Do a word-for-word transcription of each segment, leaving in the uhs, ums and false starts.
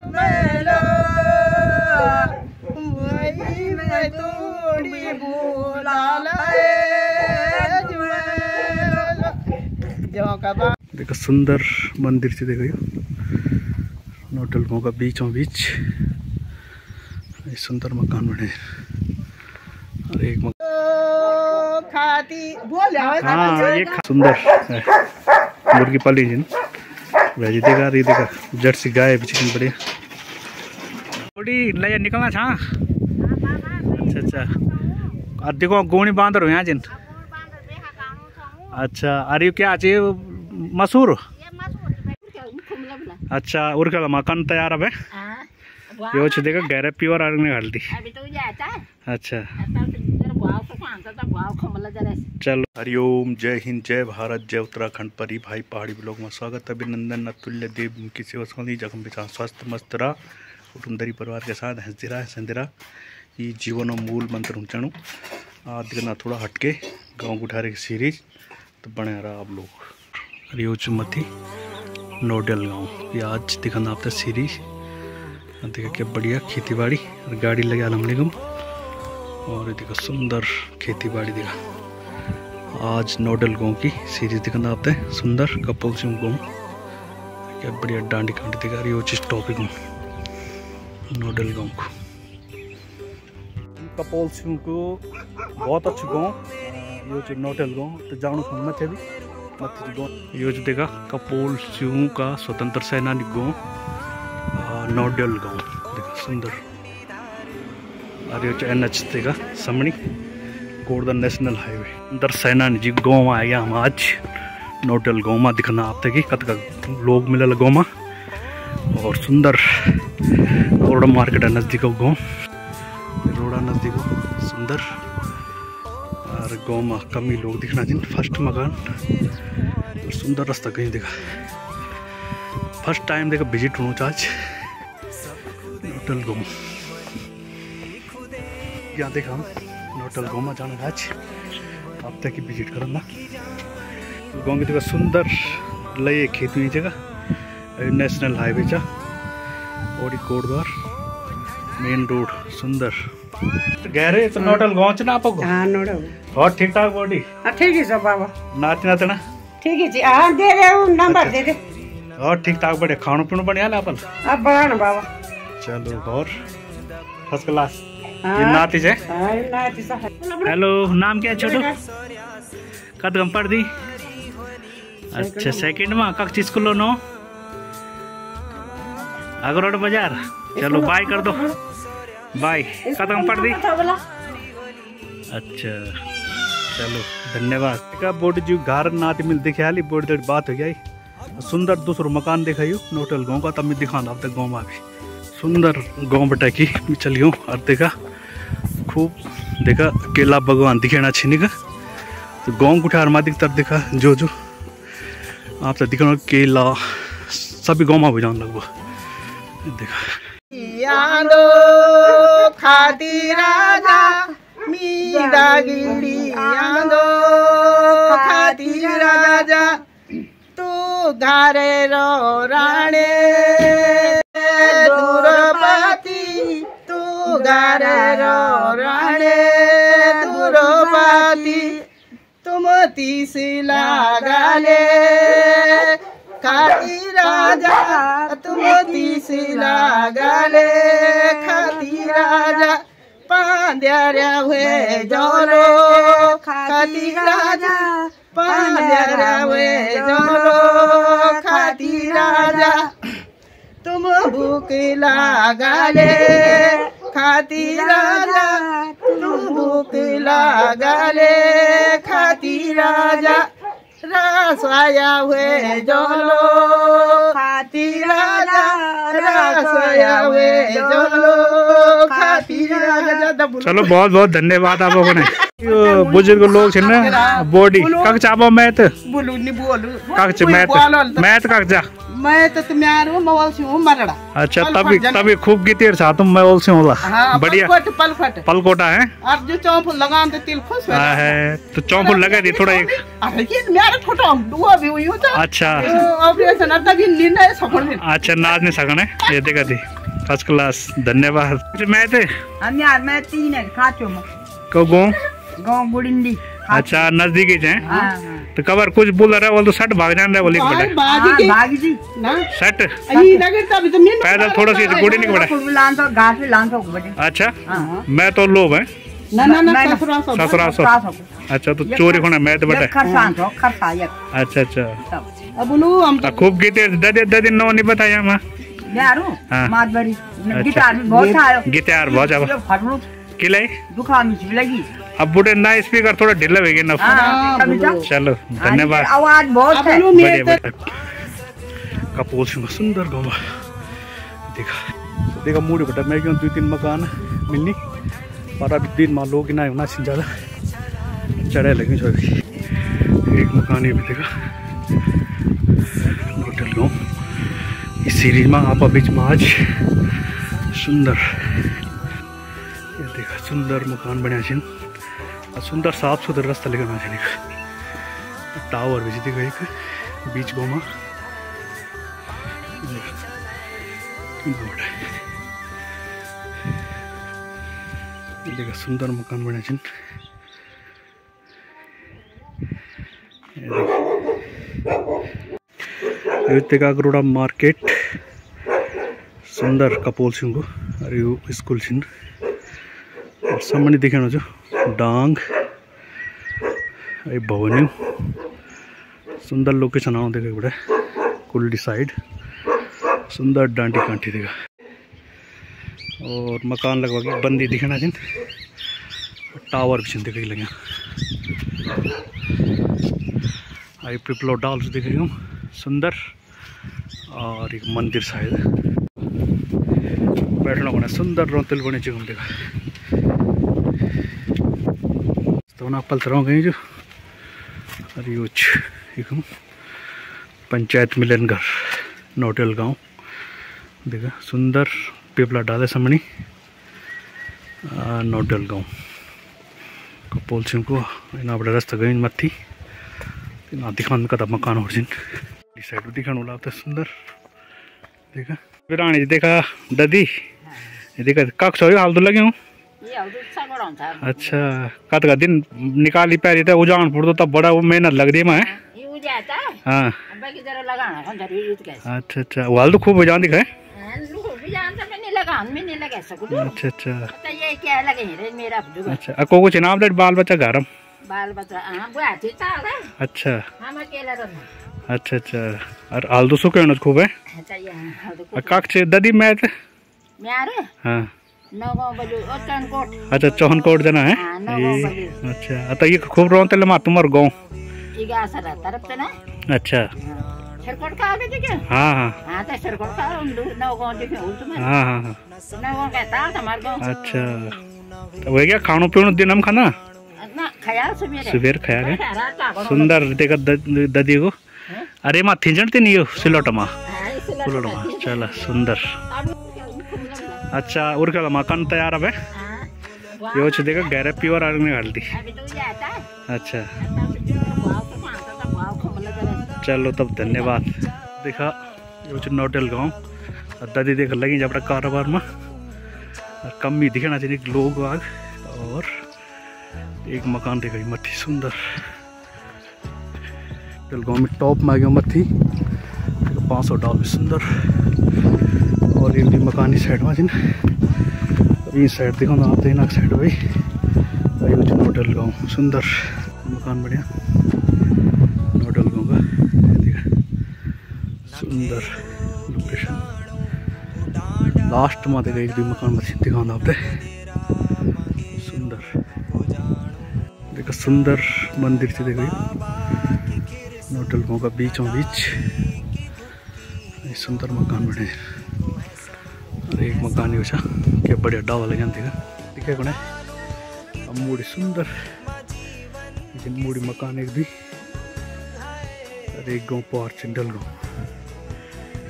देखो सुंदर मंदिर से देखो नोटल गाँव का बीचों बीच सुंदर मकान बने और एक मकान खाती बोल हाँ ये सुंदर है मुर्गी पाली जी वैसे देखा रही देखा जर्सी गाय भी बढ़िया बड़ी लया निकलना था। अच्छा अच्छा और देखो गोनी बांध रहे यहाँ जिन अच्छा अरे क्या चाहिए मसूर अच्छा उर्कल मकान तैयार अब है यो देखा गहरे प्योर आने हल्दी अच्छा चलो हरिओम जय हिंद जय भारत जय उत्तराखंड परी भाई पहाड़ी ब्लॉग में स्वागत अभिनंदन अतुल्य देव की सेवा सुनी जखम बिचा स्वस्थ मस्त रहा कुटुंबरी परिवार के साथ हंसती रहा संदिरा ये जीवन और मूल मंत्र ऊंचाणु आज दिखना थोड़ा हटके गाँव गुठारे की सीरीज तो बने रहा आप लोग हरिओच मथी नोडल गाँव ये आज दिखाना आपका सीरीज देखा क्या बढ़िया खेती बाड़ी और गाड़ी लगे अलमलिगम और देखो सुंदर खेती बाड़ी देखा आज नोडल गाँव की सीरीज दिखाना आपते सुंदर कपल सिंह गाँव क्या बढ़िया डांडी कांडी दिखा रही हो जिस टॉपिक में नोडल गाँव को कपल सिंह को बहुत अच्छा गाँव यो जो नोडल गाँव तो जानो मत है भी मत गाँव यो जो देखा कपोल सिंह का स्वतंत्र सेनानी गाँव नोडल गाँव देखा सुंदर और ये एन एच देखा समणी गोवर्धन नेशनल हाईवे अंदर सेनानी जी गाँव आया हम आज नोडल गाँव में दिखना आप तक कत का लोग मिलल गाँव में और सुंदर रोड मार्केट नज़दीक गाँव रोड़ा नज़दीक सुंदर और गाँव में कम ही लोग दिखना जिन फर्स्ट मकान और सुंदर रास्ता कहीं देखा फर्स्ट टाइम देखा विजिट होना आज नोडल गाँव यहाँ देखा हम नोडल गाँव में जाना आज आप तक ही विजिट करना गाँव की जगह सुंदर लय खेत हुई जगह नेशनल हाईवे चा और कोटद्वार मेन रोड सुंदर गहरे तो नोडल गाँव च ना आप हां नोडल और ठीक ठाक बॉडी हां ठीक है सब बाबा नाच नाच ना ठीक है जी हां दे दे नंबर दे दे और ठीक ठाक बढ़िया खाना पीना बढ़िया ना अपन अब बड़ा ना बाबा चलो और फर्स्ट क्लास ये नाती है हां नाती सा हेलो नाम क्या है छोटू कद कम पढ़ दी अच्छा सेकंड में कक चीज को लो नो अगरोड बाजार चलो बाय कर दो बाय कदम पढ़ दी अच्छा चलो धन्यवाद का बोर्ड जो घर नाती मिल दिखे बोर्ड जड़ बात हो गई सुंदर दूसरो मकान दिखाई नोटल गाँव का तब मैं दिखाना अब तक गाँव में भी सुंदर गाँव बेटा की चलियो और देखा खूब देखा केला भगवान दिखेना छीनी का तो गाँव कुठार मादिक तरफ देखा जो जो आप तो दिखा केला सभी गाँव में भी जान लगभग देखा यादो खाती राजा मीरा गिरी यादो खाती राजा तू घरे रो राणे दूरपाती तू घरे रो राणे दूरपाती तुम तीसिला गाले खाती राजा तुम तीसिला गाले खाती राजा पांड्या हुए जोरो खाती राजा पांड्या हुए जोरो खाती राजा तुम भूख लगाले खाती राजा तुम भूख लगाले खाती राजा रसोया हुए जोलो खाती राजा रसोया हुए जोलो खाती राजा। चलो बहुत बहुत धन्यवाद आप लोगों ने बुजुर्ग लोग छे ना बॉडी कक चाबो मैथ बोलू नी बोलू कक च मैथ मैथ कक जा मैं तो तुम्हारे मोबाइल से हूँ मरड़ा। अच्छा तभी तभी खूब गीतेर था तुम मोबाइल से होला। हाँ, बढ़िया पलखट पलकोटा है और जो चौंफुल लगान तो तिल खुश है तो चौंफुल लगा दी थोड़ा एक। अरे ये मेरा छोटा दुआ भी हुई होता। अच्छा ऑपरेशन अब तक नींद है सपन में। अच्छा नाच नहीं सकना ये देखा थी फर्स्ट क्लास धन्यवाद। मैं थे हम यार मैं तीन है खाचो में को गाँव गाँव गुडिंडी। अच्छा नजदीक ही है तो कबर कुछ बोल रहा है बोल तो सट भाग जान रहा है बोली बड़े भाग जी ना सट अही लगे तब तो मैं पैदल थोड़ा सी गुड़ी नहीं बड़ा लान तो घाट पे लान तो बड़े। अच्छा मैं तो लोभ है ना ना ना ससुरा ससुरा सो अच्छा तो चोरी होना मैं तो बड़ा खरसान तो खरसायक। अच्छा अच्छा अब बोलू हम तो खूब गीते ददे ददे नो नहीं बताया मैं यारो मातबरी गिटार में बहुत आयो गिटार बहुत अब फटलू किले दुखा मिच लगी अब बुढ़े ना स्पीकर थोड़ा ढीला हो गया ना। चलो धन्यवाद आवाज बहुत है बढ़िया कपूर सिंह सुंदर गाँव देखा देखा मूडी बटा मैं क्यों दो तीन मकान मिलनी और अभी दिन मान लोग ना होना सिंह ज्यादा चढ़ाई लगी छोड़ी एक मकान ये भी देखा होटल गाँव इस सीरीज में आप बीच में आज सुंदर ये देखा सुंदर मकान बना छिन सुंदर साफ सुथरा रास्ता लेकर ना जाने का टावर भी देखो एक बीच गाँव में देखा सुंदर मकान बना छिन देखा गरोड़ा मार्केट सुंदर कपोल सिंह अरे यो स्कूल छिन और सामने देखना जो डांग भवनी सुंदर लोकेशन आओ देखा बड़ा कुल्डी साइड सुंदर डांडी कांठी देखा और मकान लगवा बंदी दिखना जिन टावर भी देखा लगे आई पिपलो डाल देख सुंदर और एक मंदिर शायद बैठना बना सुंदर रोतल बने जगह देखा तो ना पल तरह गई जो अरे एकदम पंचायत मिलन घर नोटल गांव देखा सुंदर पिपला डाले समणी नोटल गांव कपोल सिंह को इना बड़ा रास्ता गई मत्थी ना दिखान का मकान हो जिन साइड दिखाने वाला तो सुंदर देखा रानी देखा ददी देखा कक्ष हो हाल तो लगे हूँ अच्छा कत का दिन निकाली पैरी था उजान पुर तो तब बड़ा वो मेहनत लग रही है मैं हाँ अच्छा अच्छा वाल तो खूब उजान दिखा है अच्छा अच्छा अच्छा अको कुछ नाम दे बाल बच्चा घर बाल बच्चा अच्छा अच्छा अच्छा और हाल तो सुखे होना खूब है कक्ष ददी मैं हाँ अच्छा चौहन कोट जना है ये अच्छा तो ये खूब रोते ले तुम्हार गाँव अच्छा हाँ हाँ हाँ हाँ अच्छा तो वही क्या खानो पीनो दिन हम खाना सुबेर खाया गया सुंदर देखा ददी को अरे माँ थिंजनती नहीं हो सिलोट माँ सिलोट माँ चला सुंदर अच्छा उर्कला मकान तैयार है ये वो देखा गहरे प्योर आदमी डालती अच्छा चलो तब धन्यवाद देखा ये नोटल गाँव दादी देख लगी जब कारोबार में कम ही दिखना चाहिए लोग आग और एक मकान देखा मत्थी सुंदर गाँव में टॉप में आ गया मत्थी पाँच सौ डाल भी सुंदर और ये मकान साइड में जिन ये साइड देखो ना आते हैं साइड भाई ये नोटल गाँव सुंदर मकान बढ़िया नोटल गाँव का देखा सुंदर लोकेशन लास्ट में देखा एक दो मकान में दिखाना आपने सुंदर देखा सुंदर मंदिर से देखा नोटल गाँव का बीचों बीच सुंदर मकान बने और एक मकान ही वैसा क्या बढ़िया डावा लगे देखा दिखे कौन है मूडी सुंदर मूडी मकान एक भी और एक गाँव पार चिंडल गाँव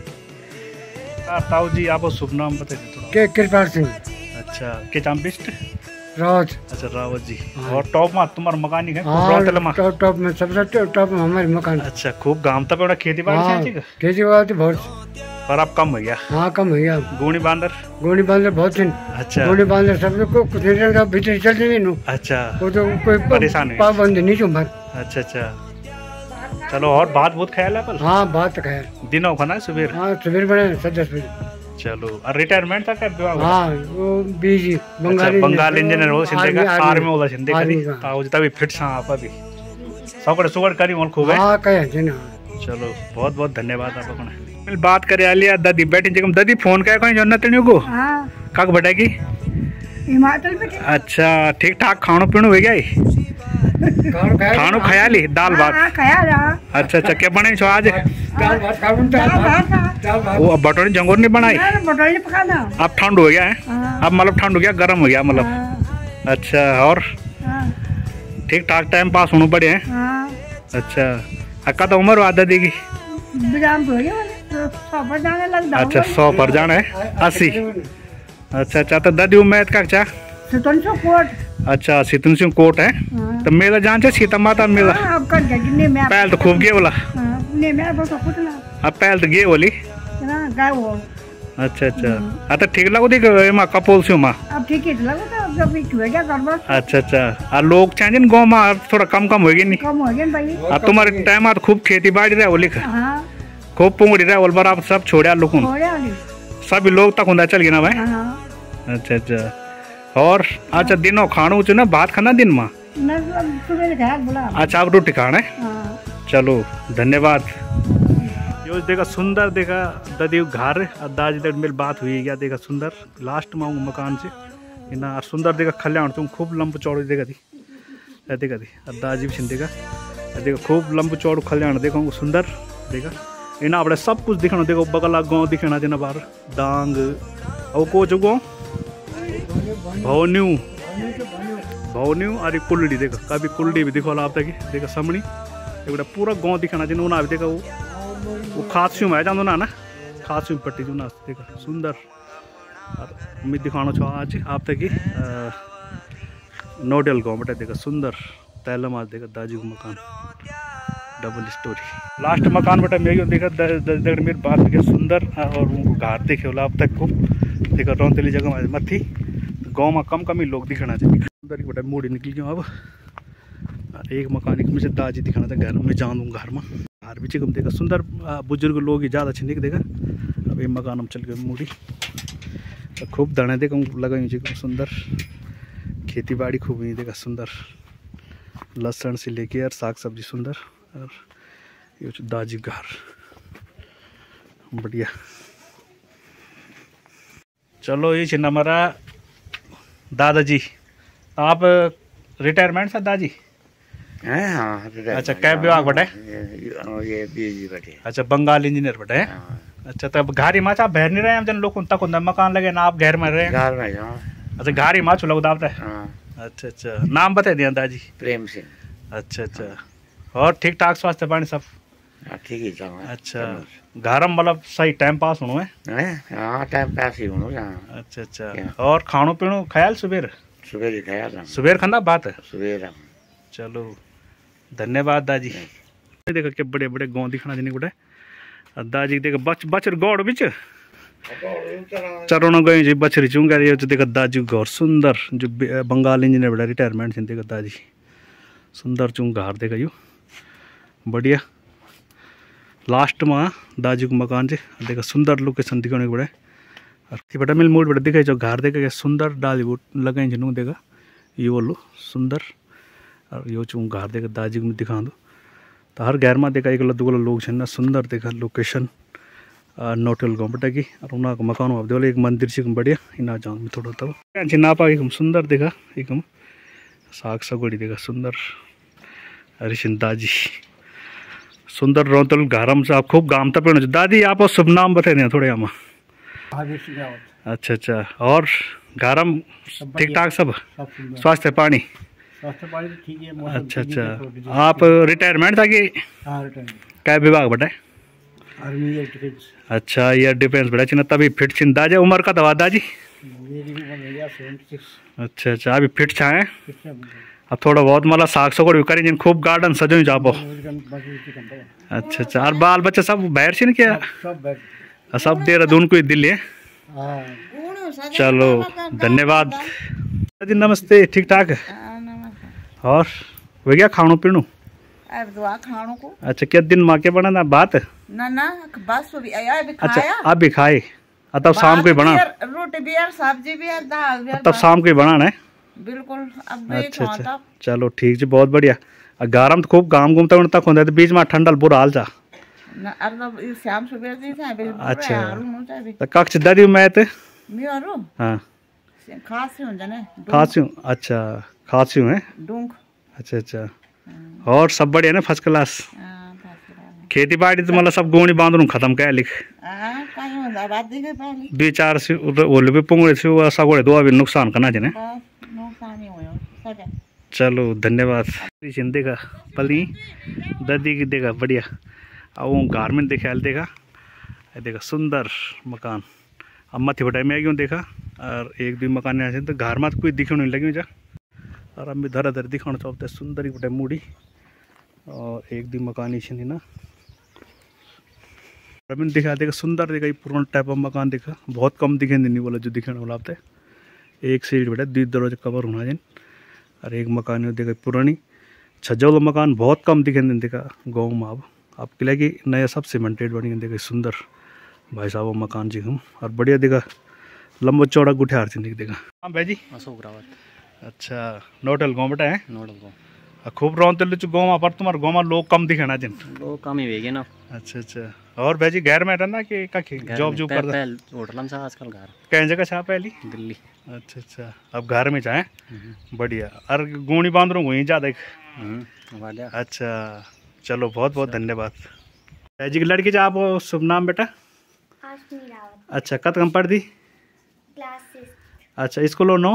ताऊ जी आप शुभ नाम बताइए थोड़ा। के कृपाल सिंह। अच्छा के चांपिस्ट रावत। अच्छा रावत जी। और टॉप में तुम्हारा मकान ही है टॉप टॉप में सबसे टॉप में हमारे मकान। अच्छा खूब गांव तक बड़ा खेती बाड़ी है। खेती बाड़ी बहुत पर अब कम हो गया। हाँ कम हो गया। गोनी बांदर गोनी बांदर बहुत दिन। अच्छा गोनी बांदर सब लोग को कुछ नहीं भीतर चलते नहीं। अच्छा वो तो कोई परेशान पाबंदी नहीं चुम्बर। अच्छा अच्छा चलो और बात बहुत ख्याल है पर। हाँ बात ख्याल दिनों खाना सुबह। हाँ सुबह बने दस बजे। चलो और रिटायरमेंट तक है। हाँ वो बीजी बंगाली बंगाल इंजीनियर हो सिंधे का आर्मी वाला सिंधे का ताऊ जी तभी फिट सा आप अभी सौकड़ सुगड़ करी मोल खूब है। हाँ कहे जी ना। चलो बहुत बहुत धन्यवाद आप लोगों ने बात करे आलिया दादी बैठी जगह दादी फोन क्या कहीं जानना तेरे को। हां काक बैठेगी हिमाचल में। अच्छा ठीक ठाक खानो पीनो हो गया खानो खाया ली दाल भात। अच्छा अच्छा क्या बने छो आज। दाल भात खाऊं दाल भात वो बटोरी जंगोर नहीं बनाई। बटोरी पकाना अब ठंड हो गया है। अब मतलब ठंड हो गया गर्म हो गया मतलब। अच्छा और ठीक ठाक टाइम पास होना पड़े हैं। अच्छा अक्का तो उम्र वादा देगी। अच्छा सौ पर जाना है अस्सी। अच्छा अच्छा तो दादी उम्मीद का क्या कोट। अच्छा सीतन सिंह कोट है। तो मेला जान से सीता माता मेला पहल तो खूब गे बोला। अब पहल तो गे बोली। अच्छा अच्छा हाँ तो ठीक लगो देख एमा कपोल से माँ। अब ठीक है लगो तो अब जब क्या करबा। अच्छा अच्छा आ लोग चाहिए न गांव में थोड़ा कम कम होगी नहीं। कम होगी भाई। अब तुम्हारे टाइम आ खूब खेती बाड़ी रहा बोली। हां खूब पुंगड़ी रहा बोल बराबर सब छोड़ा लोग सभी लोग तक हुंदा चल गया ना भाई। हां अच्छा अच्छा और अच्छा दिनों खानो च ना भात खाना दिन में। अच्छा आप रोटी खाना है। चलो धन्यवाद। यो देखा सुंदर देखा दादी घर दादी तक मेरी बात हुई क्या देखा सुंदर लास्ट में मकान से इना सुंदर देखा खल्याण तुम खूब लंबू चौड़ू देखा थी देखा थी दादी भी देखा देखा खूब लंबू चौड़ू खल्याण देखा सुंदर देखा इना अपने सब कुछ दिखना देखो बगला गाँव दिखना देना बाहर डांग और को जो गाँव भवन्यू भवन्यू अरे कुल्डी देखा कभी कुल्डी भी दिखो आप तक देखा समणी एक पूरा गाँव दिखाना चाहिए उन्हें देखा वो वो खासियों में जानो ना ना खासियों पट्टी जो ना देखा सुंदर और उम्मीद दिखाना चाहो आज आप तक ही नोडल गाँव बेटा देखा सुंदर तैलम आज देखा दाजी को मकान डबल स्टोरी लास्ट मकान बेटा मेरी देखा देखा मेरी बात देखा सुंदर और उनको घर देखे बोला अब तक को देखा रौनतेली जगह में मत थी गाँव में कम कम ही लोग दिखाना चाहिए सुंदर की बेटा मूडी निकल गया अब एक मकान एक में से दाजी दिखाना था घर में जाऊँ घर में घर भी चिकम देखा सुंदर बुजुर्ग लोग ही ज़्यादा अच्छे देखा अब ये मकान हम चल गए मूडी तो खूब दाने देखा लगा चिकम सुंदर खेती बाड़ी खूब ही देखा सुंदर लहसुन से लेके यार साग सब्जी सुंदर और ये दाजी घर बढ़िया। चलो ये छिन्न हमारा दादाजी आप रिटायरमेंट था दादी। हाँ, अच्छा क्या विभाग बटे ये बीजी बटे। अच्छा बंगाल इंजीनियर बटे। हाँ। अच्छा तब घारी माच आप बहर नहीं रहे हम जन लोग तक मकान लगे ना आप घर में रहे। घर में हाँ। अच्छा घारी माच लोग दावता है। हाँ। अच्छा अच्छा नाम बता दिया दादी। प्रेम सिंह। अच्छा अच्छा और ठीक ठाक स्वास्थ्य पानी सब ठीक ही चल। अच्छा घर में मतलब सही टाइम पास होना है। हाँ टाइम पास ही होना। अच्छा अच्छा और खानो पीनो ख्याल सुबह सुबह खाया सुबह खाना बात है सुबह। चलो धन्यवाद दादी। देखा क्या बड़े बड़े गाँव दिखना जिन्हें गुटे दादी देखा बच बचर गौड़ बिच चरोना गए जी बछरी चूंगा ये देखा दादी घर सुंदर जो बंगाल इंजीनियर बड़ा रिटायरमेंट देखा दादी सुंदर चूंग घर देखा यू बढ़िया लास्ट में दादी को मकान से देखा सुंदर लोकेशन दिखाने बड़े और बेटा मिल मूड बड़ा दिखाई जो घर देखा सुंदर डाली बूट लगाई जिनू देखा ये बोलो सुंदर और यो चूँ घर देखा दादी को दिखा दो तो हर घर में देखा एक दुगला लोग ना सुंदर देखा लोकेशन नोटल गाँव बेटा की और उन्होंने मकान आप देखो एक मंदिर से बढ़िया इना जाऊँ मैं थोड़ा तब ना पा एक सुंदर देखा एक साग सगोड़ी देखा सुंदर हरिशन दादी सुंदर रौतल घर में आप खूब गाम तक दादी आप शुभ नाम बताए दें थोड़े हम। अच्छा अच्छा और घर में ठीक ठाक सब स्वास्थ्य पानी ठीक है। अच्छा अच्छा आप रिटायरमेंट था कि क्या विभाग बटे आर्मी एयर डिफेंस। अच्छा एयर डिफेंस बड़ा चिन्ह तभी फिट छिन दाजे उम्र का दवा दाजी। मेरी उम्र है यार छिहत्तर। अच्छा अच्छा अभी फिट छा है। अब थोड़ा बहुत मतलब साग सगोड़ भी करी जिन खूब गार्डन सजो ही जापो। अच्छा अच्छा और बाल बच्चे सब बाहर छिन क्या? सब सब देहरादून को ही दिल्ली है। चलो धन्यवाद जी। नमस्ते ठीक ठाक है और वे क्या खाणो पीणो? अब दुआ खाणो को। अच्छा क्या दिन माँ के बना ना बात? ना ना बस भी आया भी अच्छा खाया। आप भी खाए तब शाम को ही बना? रोटी भी यार सब्जी भी यार दाल भी यार तब शाम को ही बनाना है। बिल्कुल अब अच्छा अच्छा चलो ठीक है बहुत बढ़िया। गारम तो खूब गाम घूमता तक होता बीच में ठंडल बुरा हाल जा शाम सुबह दी था। अच्छा तो कक्ष दादी मैं तो मेरो हाँ खास हूं जाने खास हूं। अच्छा खास हूं है डूंग। अच्छा अच्छा और सब बढ़िया ना फर्स्ट क्लास? खेती बाड़ी तो मतलब सब गोनी बांधू खत्म क्या लिख दो चार से ओले भी पुंगड़े से सगोड़े दो अभी नुकसान करना चाहिए। चलो धन्यवाद। देखा पली दादी की देखा बढ़िया अब वो घर में देखा देखा देखा सुंदर मकान। अब मथी बटाई में आ गई देखा और एक भी मकान यहाँ तो घर में तो कोई दिखने नहीं लगी जा और अब धर धर दिखाना चाहते सुंदर ही बटाई मूड़ी और एक भी मकान ही नहीं ना अभी दिखा देखा सुंदर देखा पुराना टाइप ऑफ मकान देखा बहुत कम दिखे नहीं बोला जो दिखने वाला आपते एक सीट बेटा दो दरवाजे कवर होना जिन और एक मकान देखा पुरानी छज्जा वाला मकान बहुत कम दिखे नहीं देखा गाँव में अब अब किला की नया सब सीमेंटेड बनी देखा सुंदर भाई साहब मकान जी हम और बढ़िया देखा लंबा चौड़ा गुठियार से देखा। हाँ भाई जी अशोक रावत। अच्छा नोटल गाँव बेटा है नोटल गाँव खूब रौन तेल गाँव में पर तुम्हारे गाँव में लोग कम दिखे ना जिन लोग कम ही वेगे ना। अच्छा अच्छा और भाई जी घर में रहना कि काकी जॉब जॉब कर होटल में आजकल घर कहीं जगह छा पहली दिल्ली। अच्छा अच्छा अब घर में चाहे बढ़िया और गोनी बांध रहा हूँ ज़्यादा। अच्छा चलो बहुत बहुत धन्यवाद। भाई जी की लड़की जा आप शुभ नाम बेटा? अच्छा कत कम पढ़ दी? अच्छा स्कूल नो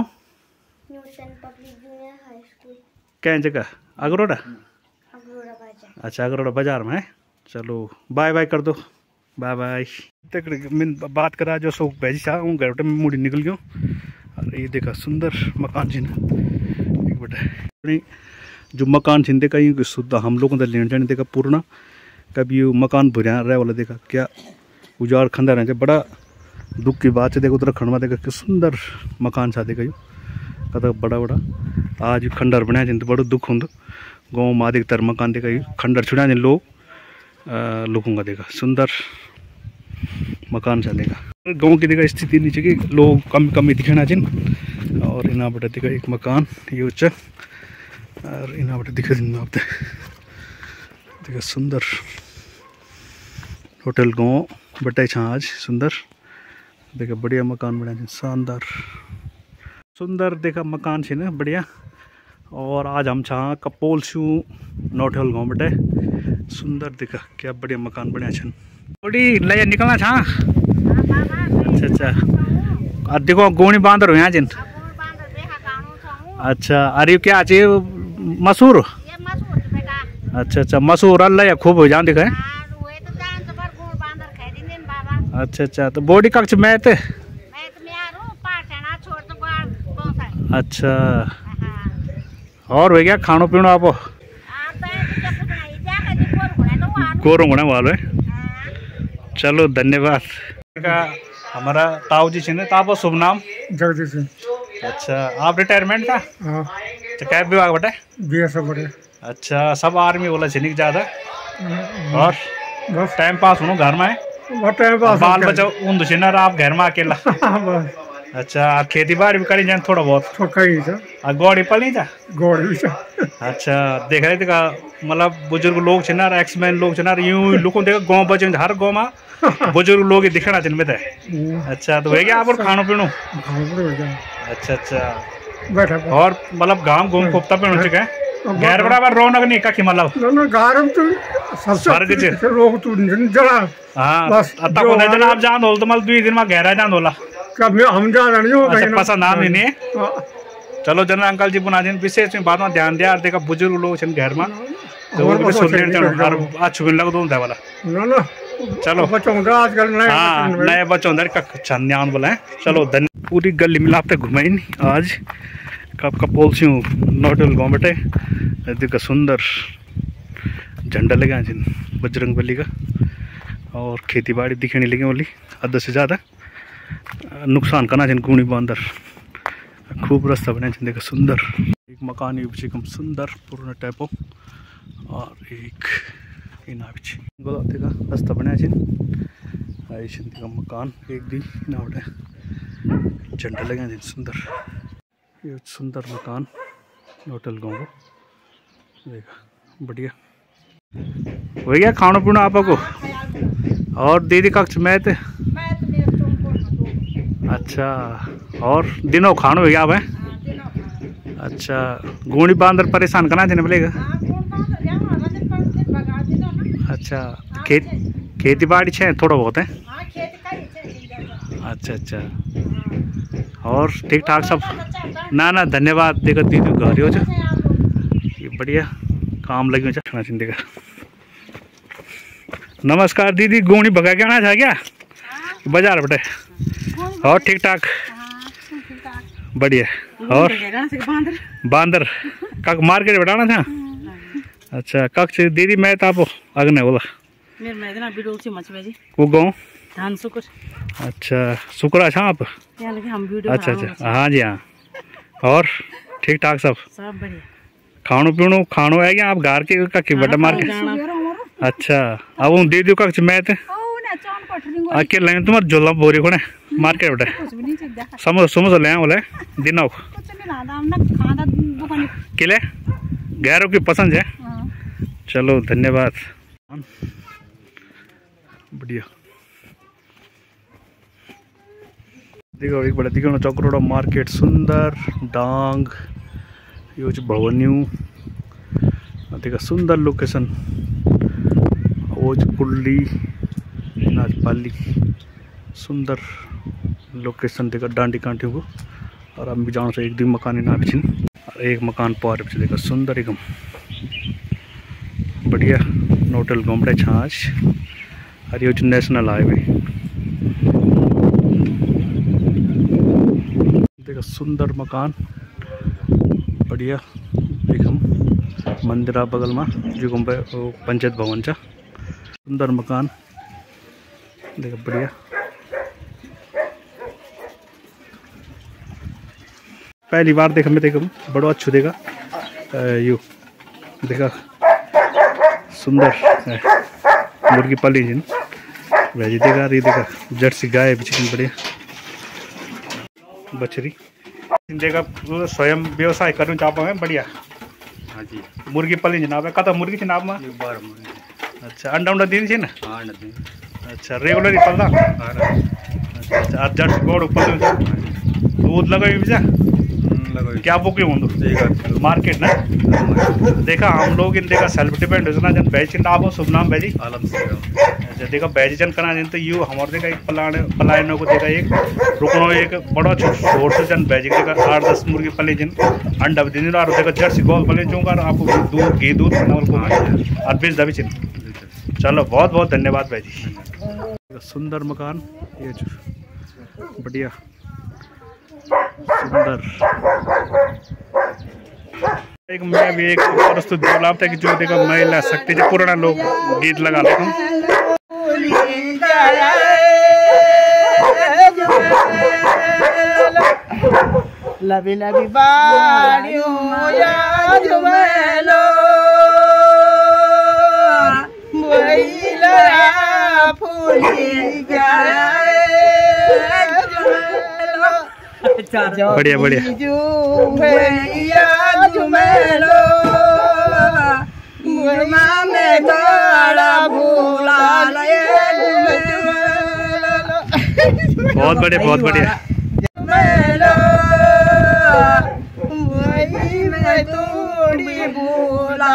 कहीं जगह अगरोड़ा? अच्छा अगरोड़ा बाजार में है। चलो बाय बाय कर दो बाय बाय। तक मैं बात करा जो सो भेजी था हूँ घर में मुड़ी निकल गया और ये देखा सुंदर मकान छी एक बेटा जो मकान छिन देखा ये शुद्ध हम लोगों ने लेने जाने देखा पूर्ण कभी ये मकान भुरिया रहा वाला देखा क्या उजाड़ खंदा रहे बड़ा दुख की बात है। देखो उत्तराखंड में देखा कि सुंदर मकान सा देखा कदा बड़ा बड़ा आज खंडर बनाया जिन तो बड़ा दुख हों गाँव में अधिकतर मकान देखा खंडर छुड़ा जिन लोग लोगों का देखा सुंदर मकान सा देखा गाँव की देखा स्थिति नीचे की लोग कम कम ही दिखना जिन और इना बटा देखा एक मकान ये उच्च और इना बटा दिखा दिन में आप देखा सुंदर होटल गाँव बटाई छा आज सुंदर देखा बढ़िया मकान बना शानदार सुंदर देखा मकान छे ना बढ़िया और आज हम छा कपोल शू नोटल गाँव बटे सुंदर देखा क्या बढ़िया मकान बढ़िया छन थोड़ी ले निकलना छा। अच्छा अच्छा और देखो गोनी बांध रहे यहाँ जिन। अच्छा अरे क्या चाहिए मसूर? अच्छा अच्छा मसूर अल्लाह खूब हो जान दिखा है। अच्छा अच्छा तो बॉडी कक्ष में थे? अच्छा और हो गया खानो पीनो आप गोरो गुणा वाले। चलो धन्यवाद। हमारा ताऊ जी ने ताप शुभ नाम? जगदीश सिंह। अच्छा आप रिटायरमेंट का? हाँ। तो क्या विभाग बटे? बी एस एफ बटे। अच्छा सब आर्मी वाला छिनिक ज्यादा और बस टाइम पास होना घर में टाइम पास बाल बच्चा उन दुशिना आप घर में अकेला? अच्छा खेती बाड़ी भी करी जाए थोड़ा बहुत करी गौड़ी पली था गौड़ी अच्छा देख रहे थे मतलब बुजुर्ग लोग छिना एक्समैन लोग छिना यूं लोगों देखा गाँव बचे हर गाँव में बुजुर्ग लोग ही दिखना चाहिए थे। अच्छा तो गया आप खानो पीनो? अच्छा अच्छा और मतलब गाँव घूम खूबता पीनो चुका है घर बराबर रौनक नहीं का मतलब स्वर्ग लोग जरा हाँ तक आप जान हो तो मतलब दो दिन में गहरा जान होला हम जा रहे हो पसंद नाम नहीं है। चलो जनरल अंकल जी बुना दिन विशेष में बात में ध्यान दिया और देखा बुजुर्ग लोग घर में तो वो सुन अच्छु लग दो वाला चलो बच्चों का आजकल नए हाँ बच्चों नए बच्चों अंदर का छान बोले चलो धन्य पूरी गली मिला आपते घुमाई आज कब का पोलसी नोटल गाँव बेटे देखा सुंदर झंडा लगा जिन बजरंग बली का और खेती बाड़ी दिखने लगे बोली आधा से ज़्यादा नुकसान करना जिन गुणी बंदर खूब रास्ता बना जिन देखा सुंदर एक मकान पीछे कम सुंदर पुराना टाइप और एक इन पीछे देखा रास्ता बना जिन देखा मकान एक दी ना झंडा लगा जिन सुंदर ये सुंदर मकान होटल गाँव को देखा बढ़िया हो गया खाना पीना आपको और दीदी कक्ष में थे अच्छा और दिनों खाना हो गया आप है अच्छा गोणी बांदर परेशान करना थे बोलेगा अच्छा खेत खेती बाड़ी है थोड़ा बहुत है अच्छा अच्छा और ठीक ठाक सब ना ना धन्यवाद देखो दीदी घर हो ये बढ़िया काम लगी चखना चिंता नमस्कार दीदी गोणी भगा के आना था क्या बाजार बटे और ठीक ठाक बढ़िया और बांदर कक मार्केट बैठाना था अच्छा कक दीदी मैं तो आप अगने बोला वो गाँव अच्छा शुक्र अच्छा आप अच्छा अच्छा हाँ जी हाँ और ठीक ठाक सब सब बढ़िया खानो पीनो खानो है क्या आप घर के कक बड़ा मार्केट अच्छा अब उन दीदी कक्ष मैं थे अकेले तुम्हारे झोला बोरी को मार्केट बेटे समझ समझ ले बोले दिन किले गैरों की पसंद है चलो धन्यवाद बढ़िया देखो एक बड़ा दिखा चक्रोड़ा मार्केट सुंदर डांग ये भवन्यू देखा सुंदर लोकेशन वो पुल्ली नाचपाली सुंदर लोकेशन देखा डांडी कांटियों को और हम भी जान से एक दिन मकान ना पिछन और एक मकान पर देखा सुंदर एकदम बढ़िया नोटल गोमड़े छाछ और ये नेशनल हाईवे देखा सुंदर मकान बढ़िया एकदम मंदिर बगल में जो पंचायत भवन चा सुंदर मकान देखा बढ़िया पहली बार देखा मैं देखा बड़ा अच्छा देखा यू देखा सुंदर मुर्गी पाली जिन वैजी देखा रही देखा जर्सी गाय भी बढ़िया बछरी देखा स्वयं व्यवसाय करूँ चापा में बढ़िया हाँ जी मुर्गी पाली जिन आप कत मुर्गी थी आप में अच्छा अंडा उंडा दिन थी ना हाँ अच्छा रेगुलर ही पलना अच्छा अच्छा आज जर्सी गोड़ ऊपर दूध लगाई भैया क्या बुक हों मार्केट ना देखा हम लोग इन देखा सेल्फ डिपेंड हो जन बैच आप हो शुभ नाम बैजी अच्छा देखा बैच जन करना जन तो यू हमारे देखा एक पलाने पलायनों को देखा एक रुकनो एक बड़ा छोट से जन बैजिंग देखा आठ दस मुर्गी पले जन अंडा भी दिन और देखा जर्सी गोल पले चूँगा आपको दूध घी दूध और बीस दबी चिन चलो बहुत बहुत धन्यवाद भाई जी सुंदर मकान ये बढ़िया सुंदर एक मैं भी एक प्रस्तुत बोला था कि जो देखा महिला शक्ति जो पुराना लोग गीत लगा लेते हैं लबी लबी बाड़ियों या जुमेलो मोइला फूली गए बढ़िया बढ़िया जुमेलो मुरमा में गाड़ा भूला बहुत बढ़िया बहुत बढ़िया में तोड़ी भूला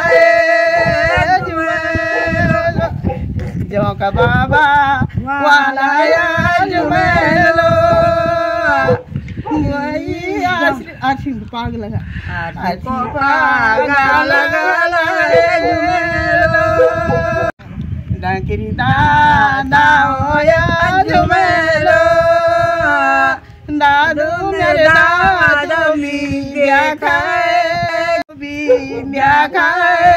जो का बाबा वाला जुमेलो वही आशी पागल लगा आशी पागल लगा जुमेलो डांकिरी दादा होया जुमेलो दादू मेरे दादा बिंदिया खाए बिंदिया खाए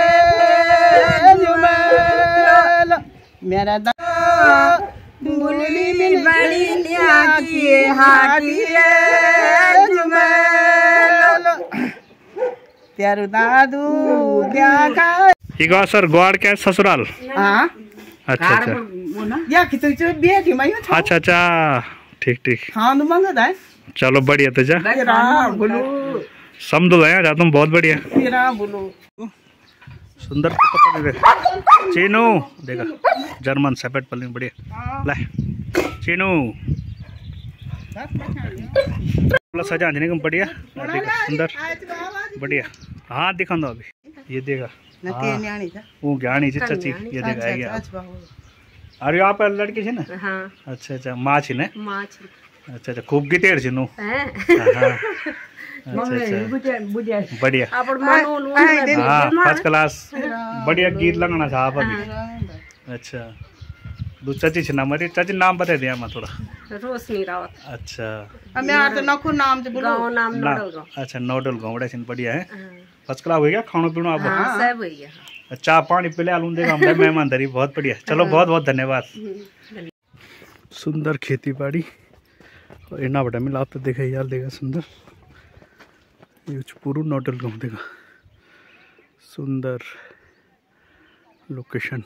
जुमेलो मेरा दादा बुलबुली में बड़ी लिया की हाथी है जुमेलो प्यारू दादू क्या खाए ये गाँव सर ग्वाड़ क्या है ससुराल? हाँ अच्छा अच्छा या कितने चो बिया की मैं अच्छा अच्छा ठीक ठीक हाँ तो मंगा है चलो बढ़िया तो जा तेरा बोलो समझो गया जा तुम बहुत बढ़िया तेरा बोलो सुंदर तो पता नहीं देख चीनू देखा जर्मन सेपेट पलिंग बढ़िया ले चीनू प्लस सजा देने को बढ़िया देखा सुंदर बढ़िया हाँ दिखा दो अभी ये देखा वो ज्ञानी से चाची ये देखा है गया अरे आप लड़की छे ना हाँ अच्छा अच्छा माँ छी ने माँ अच्छा अच्छा खूब गिटेर छी नु अच्छा अच्छा बढ़िया हाँ फर्स्ट क्लास बढ़िया गीत लगाना था आप अभी अच्छा दो चाची छे ना मरी चाची नाम बता दिया मैं थोड़ा रोशनी रावत अच्छा हमें आज तो नखो नाम से बोलो गाँव नाम नोडल गाँव अच्छा नोडल गाँव बड़ा छीन बढ़िया है फर्स्ट क्लास हो गया खाना पीना आप हाँ सब भैया चाय पानी पिले आलू देगा हमने मेहमानदारी बहुत बढ़िया चलो बहुत बहुत धन्यवाद सुंदर खेती बाड़ी और इना बड़ा मिला आप तो देखा यार देखा सुंदर ये पूरा नोटल गाँव देखा सुंदर लोकेशन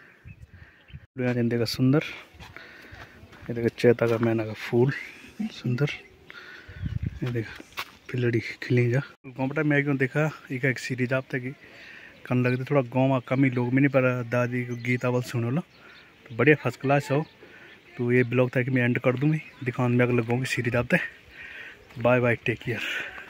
देखा सुंदर ये देखा चैता का मैना का फूल सुंदर ये देखा पिलड़ी खिली जा गाँवटा में क्यों देखा एक एक सीरीज आप तक कन लगते थोड़ा गाँव में कमी लोग में नहीं पर दादी को गीत आवल सुनो लो तो बढ़िया फर्स्ट क्लास हो तो ये ब्लॉग था कि मैं एंड कर दूँ दिखाऊँ मैं अगले गाँव की सीरीज आप तक बाय बाय टेक केयर।